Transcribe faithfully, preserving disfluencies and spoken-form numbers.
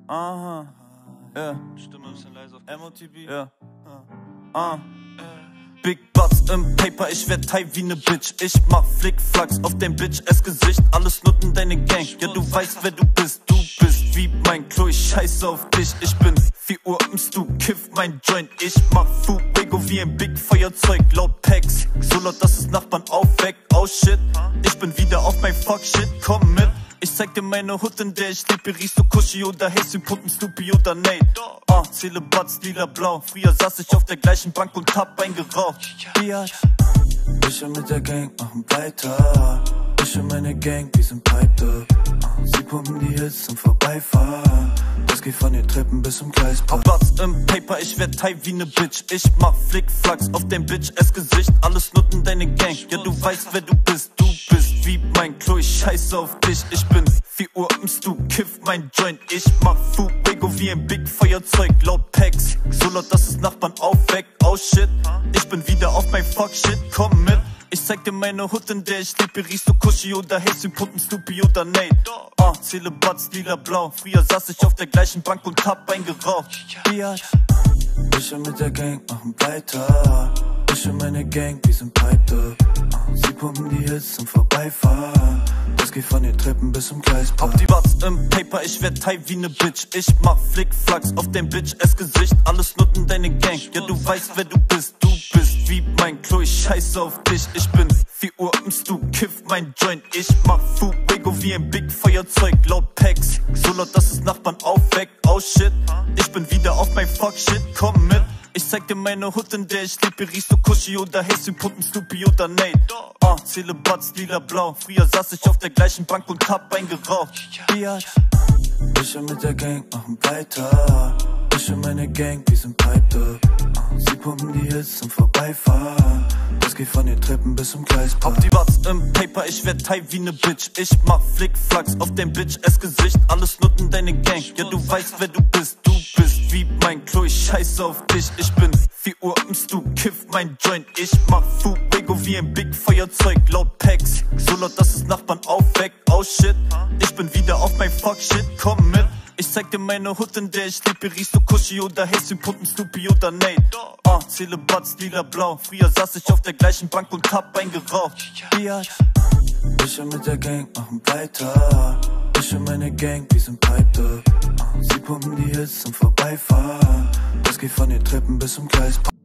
Aha, ja. Stimme ein bisschen leise auf M O T B, ja. Ah. Big Butts im Paper, ich werd high wie ne Bitch. Ich mach Flickflacks auf dein Bitch-Ass-Gesicht. Alles nur in deine Gang, ja du weißt wer du bist. Du bist wie mein Klo, ich scheiße auf dich. Ich bin vier Uhr im Stu, kiff mein Joint. Ich mach Fuego wie ein Big Feuerzeug. Laut Packs, so laut, dass es Nachbarn aufweckt. Oh shit, ich bin wieder auf mein Fuck-Shit, komm mit. Ich zeig dir meine Hut, in der ich lebe. Riechst du Kuschi oder Hasty, Puppen, Snoopy oder Nate? Ah, zähle Butts, lila, blau. Früher saß ich auf der gleichen Bank und hab eingeraucht. Biatch. Ich und mit der Gang machen weiter. Ich und meine Gang, wir sind piped. Sie pumpen die Hits zum Vorbeifahren. Das geht von den Treppen bis zum Gleispark. Butts im Paper, ich werd high wie ne Bitch. Ich mach Flickflacks auf dein Bitch-Ass-Gesicht. Alles nur in deine Gang, ja du weißt wer du bist. Du bist wie mein Klo, ich scheiße auf dich. Ich bin vier Uhr im Stu, kiff mein Joint. Ich mach Fuego wie ein Big Feuerzeug. Laut Packs, so laut, dass es Nachbarn aufweckt. Oh shit, ich bin wieder auf mein Fuck-Shit, komm mit. Ich zeig dir meine Hut, in der ich lebe. Riechst du Kuschi oder Hasty, Puppen, Snoopy oder Nate? Ah, zähle Butts, lila, blau. Früher saß ich auf der gleichen Bank und hab eingeraucht. Biatch. Ich und mit der Gang machen weiter. Ich und meine Gang, wir sind piped. Sie pumpen die Hits zum Vorbeifahren. Das geht von den Treppen bis zum Gleispark. Hab die Butts im Paper, ich werd high wie ne Bitch. Ich mach Flickflacks auf dein Bitch-Ass-Gesicht. Alles nur in deine Gang, ja du weißt wer du bist. Du bist wie mein Klo, ich scheiße auf dich. Ich bin vier Uhr im Stu, kiff mein Joint. Ich mach Fuego wie ein Big Feuerzeug. Laut Packs, so laut, dass es Nachbarn aufweckt. Oh shit, ich bin wieder auf mein Fuck-Shit, komm mit. Ich zeig dir meine Hut, in der ich lebe. Riechst du Kuschi oder Hasty, Puppen, Snoopy oder Nate? Ah, zähle Butts, lila, blau. Früher saß ich auf der gleichen Bank und hab eingeraucht. Biatch. Ich und mit der Gang machen weiter. Ich und meine Gang, wir sind piped. Sie pumpen die Hits zum Vorbeifahren. Das geht von den Treppen bis zum Gleispark. Hab die Butts im Paper, ich werd high wie ne Bitch. Ich mach Flickflacks auf dein Bitch-Ass-Gesicht. Alles nur in deine Gang, ja du weißt wer du bist. Du bist wie mein Klo, ich scheiße auf dich. Ich bin vier Uhr im Stu, kiff mein Joint. Ich mach Fuego wie ein Big Feuerzeug. Laut Packs, so laut, dass es Nachbarn aufweckt. Oh shit, ich bin wieder auf mein Fuck-Shit, komm mit. Ich zeig dir meine Hut, in der ich lebe. Riechst du Kuschi oder Hasty, Puppen, Snoopy oder Nate? Ah, zähle Butts, lila, blau. Früher saß ich auf der gleichen Bank und hab eingeraucht. Biatch. Ich und mit der Gang machen weiter. Ich und meine Gang, wir sind piped. Sie pumpen die Hits zum Vorbeifahren. Das geht von den Treppen bis zum Gleispark.